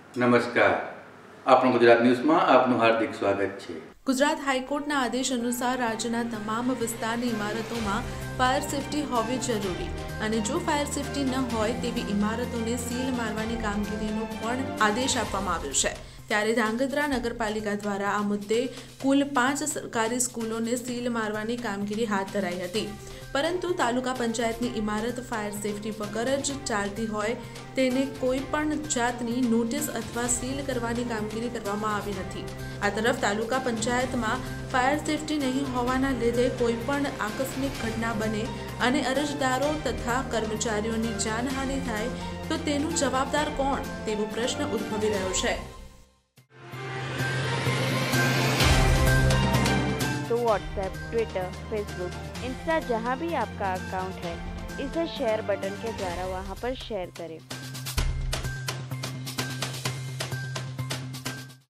નમસ્કાર, આપણું ગુજરાત ન્યૂઝમાં આપનું હાર્દિક સ્વાગત છે। ગુજરાત હાઈકોર્ટના આદેશ અનુસાર રાજ્યના તમામ વિસ્તારની ઇમારતોમાં ફાયર સેફટી હોવી જરૂરી અને જો ફાયર સેફટી ન હોય તેવી ઇમારતોને સીલ મારવાની કામગીરીનો પણ આદેશ આપવામાં આવ્યો છે। ત્યારે ધ્રાંગધ્રા નગરપાલિકા દ્વારા આ મુદ્દે કુલ 5 સરકારી સ્કૂલોને સીલ મારવાની કામગીરી હાથ ધરાઈ હતી, પરંતુ તાલુકા પંચાયતની ઇમારત ફાયર સેફટી વગર જ ચાલતી હોય તેને કોઈ પણ જાતની નોટિસ અથવા સીલ કરવાની કામગીરી કરવામાં આવી નથી। આ તરફ તાલુકા પંચાયતમાં ફાયર સેફટી નહીં હોવાના લીધે કોઈ પણ આકસ્મિક ઘટના બને અને અરજદારો તથા કર્મચારીઓની જાનહાનિ થાય તો તેનું જવાબદાર કોણ તેવો પ્રશ્ન ઉદ્ભવી રહ્યો છે। तो व्हाट्सएप, ट्विटर, फेसबुक, इंस्टा जहाँ भी आपका अकाउंट है, इसे शेयर बटन के द्वारा वहाँ पर शेयर करें।